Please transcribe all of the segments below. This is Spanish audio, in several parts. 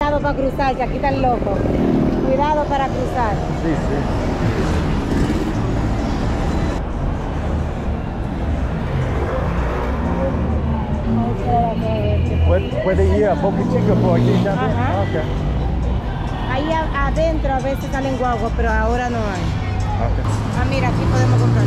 Cuidado para cruzar, que aquí están locos. Cuidado para cruzar. Sí, sí. Puede ir a Boca Chica por aquí también. Ajá. Okay. Ahí adentro a veces salen guaguas, pero ahora no hay. Okay. Ah, mira, aquí podemos comprar.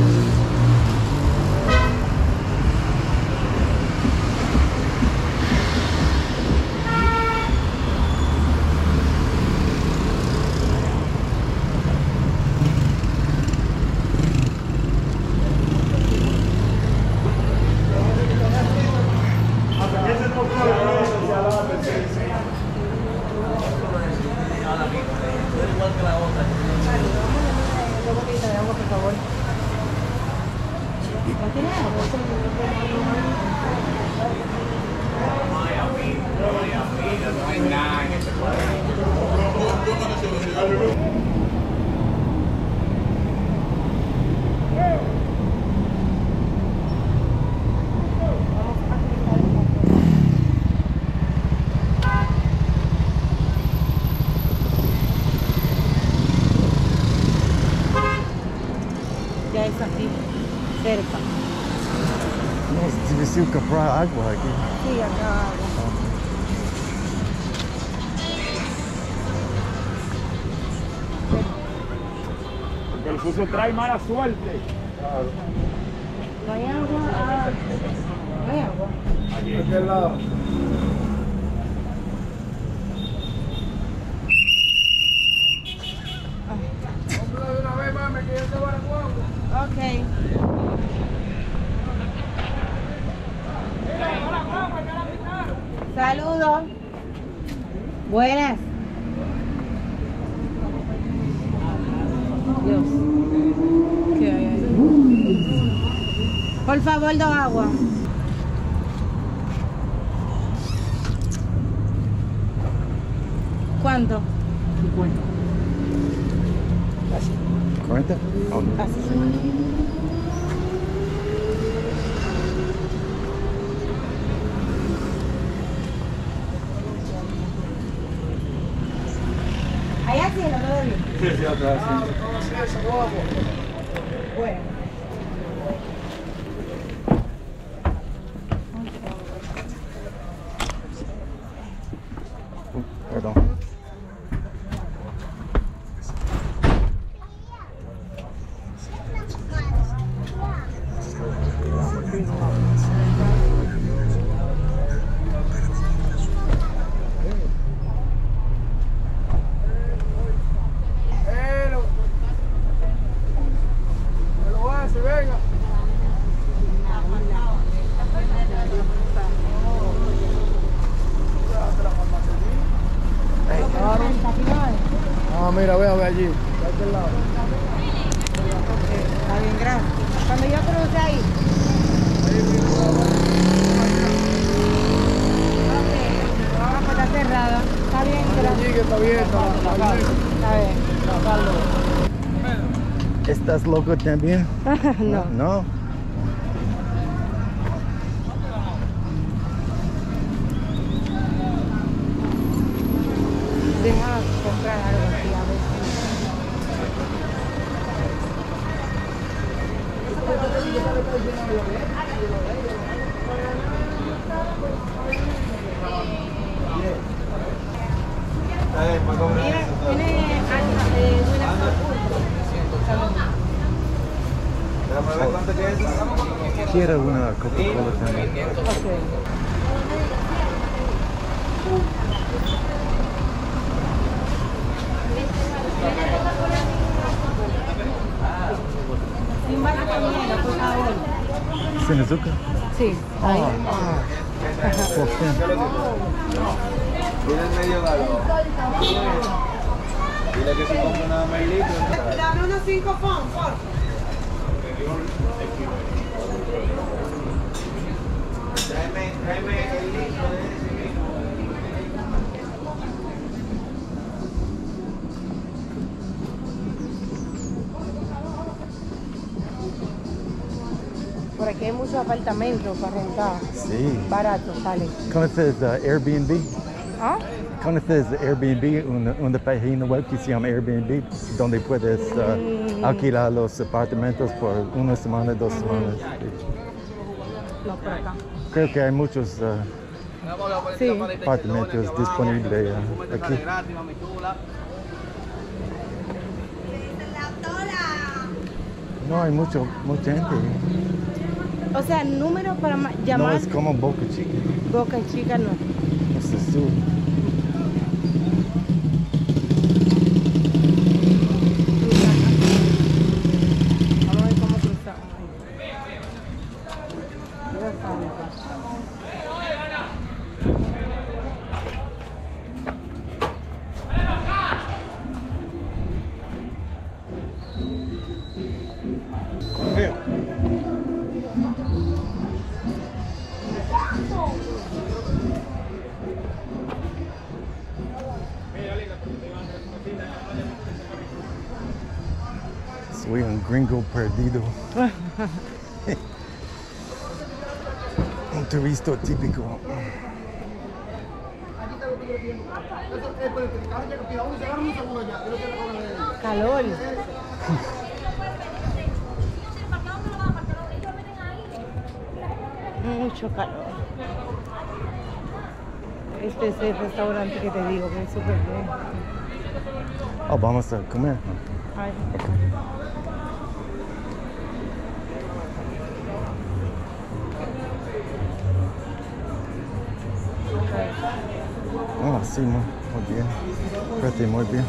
Ya es aquí, cerca. No es difícil comprar agua aquí. Sí, acá agua. Porque el sucio trae mala suerte. No hay agua. No hay agua. Aquí. ¿De qué lado? Hombre, de una vez, mami, que ya te van a guagua. Ok. Saludos. Buenas. Dios. ¿Qué hay ahí? Por favor, 2 aguas. ¿Cuánto? 40? Oh, no. Así. Ahí así, no todo bien. Sí, sí, atrás, sí. Bueno. Perdón. Me lo hace, venga. Ah, mira, ve allí. De aquel lado. Está bien, gracias. Cuando yo cruce ahí. La puerta está cerrada. Está bien, gracias. Allí que está abierta. Está bien. ¿Estás loco también? No. No. Deja comprar algo aquí a ver. Mira, tiene Quiero una Coca-Cola también. Sin vaso con hielo, por favor. ¿Sin azúcar? Sí, ahí. ¿Por qué? Mira el medio galo. Dile que si compra nada más litro. Dame unos 5 pon, por. Tráeme el litro de ese mismo. Por aquí hay muchos apartamentos para rentar. Sí. Barato, sale. ¿Conoces Airbnb? ¿Ah? ¿Conoces Airbnb? Una página web que se llama Airbnb, donde puedes alquilar los apartamentos por una semana, 2 semanas. No, por acá. Creo que hay muchos Sí. apartamentos disponibles aquí. No hay mucha gente. O sea, número para No llamar. es como Boca Chica. Boca Chica no. Es azul. Vamos a ver cómo cruzamos. Dios santo. Soy un gringo perdido. Un turista típico. Calor. Mucho calor. Este es el restaurante que te digo que es súper bien. Oh, vamos a comer. Ay. Oh, sí, muy bien. Parece muy bien.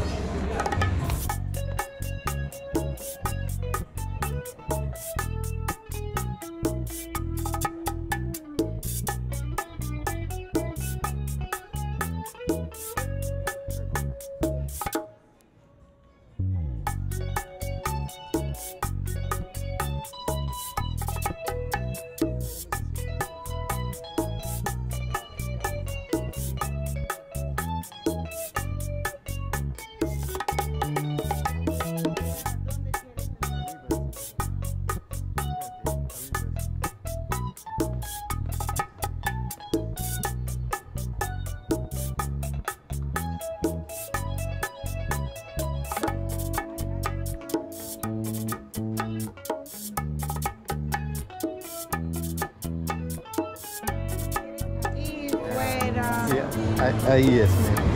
Y fuera. Sí, ahí es. Mira.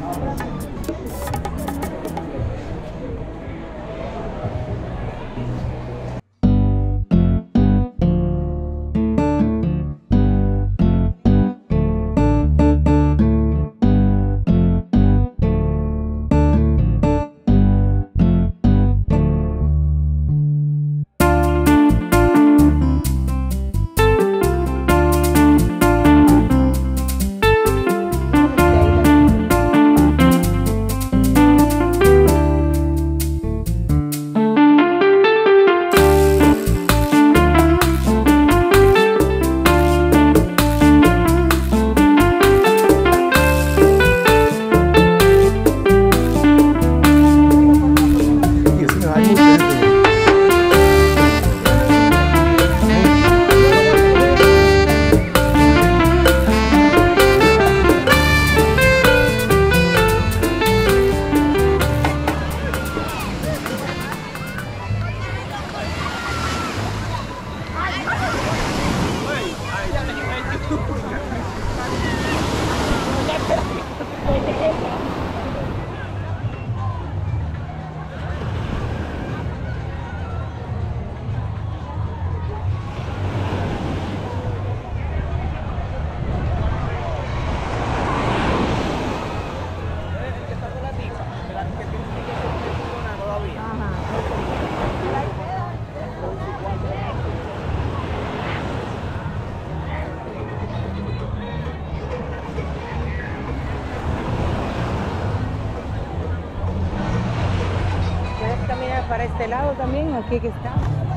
Puedes caminar para este lado también, aquí que está.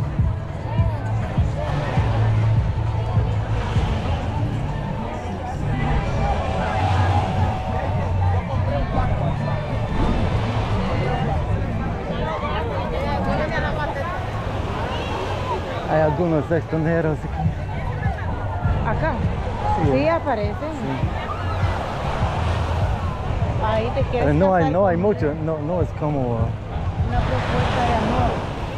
Hay algunos extranjeros aquí. Acá. Sí. Sí, aparece. Sí. Ahí te quieres No hay, casar no hay con mucho, no es como... una propuesta de amor.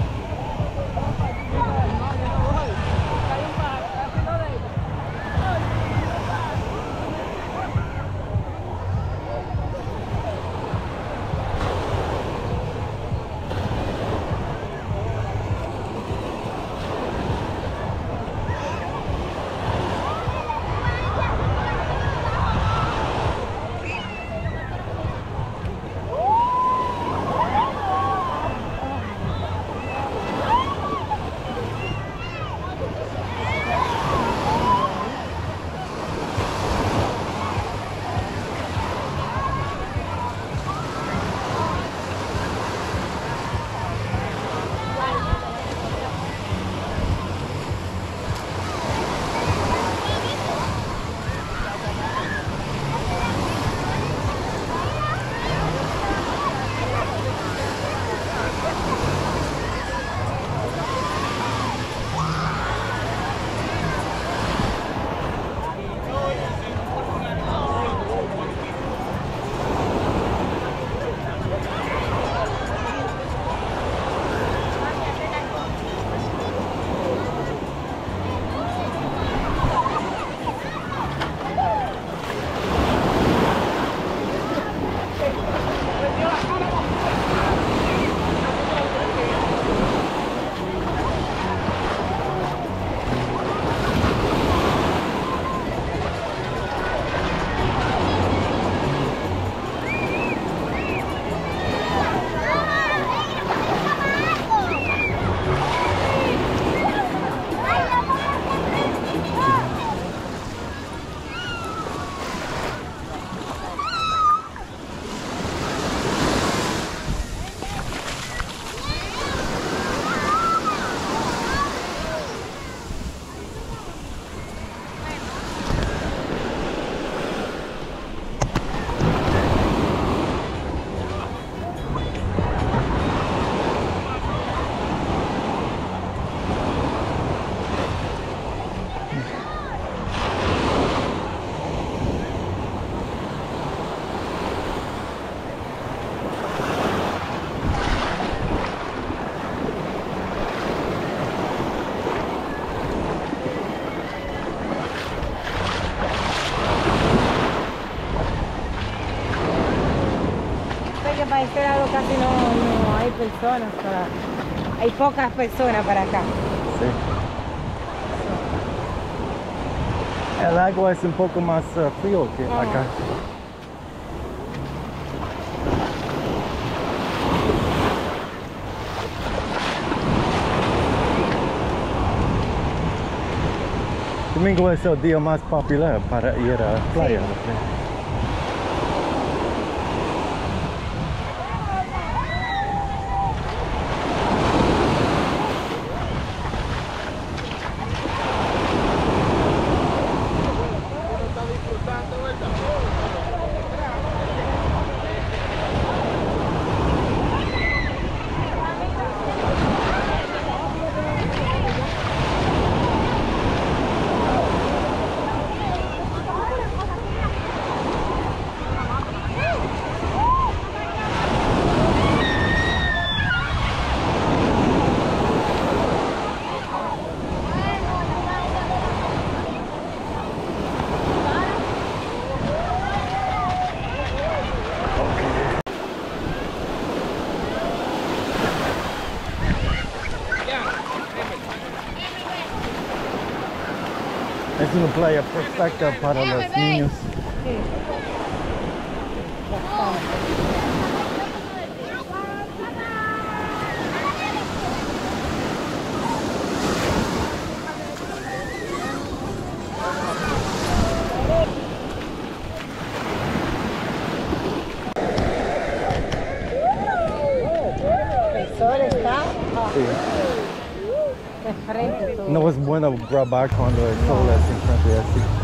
Para este lado casi no hay personas, hay pocas personas para acá. Sí. El agua es un poco más frío que acá. Domingo es el día más popular para ir a la playa. Sí. Es una playa perfecta para los niños. Sí. El sol está Sí. de frente. Todo. No es bueno grabar cuando el sol es enfrente así.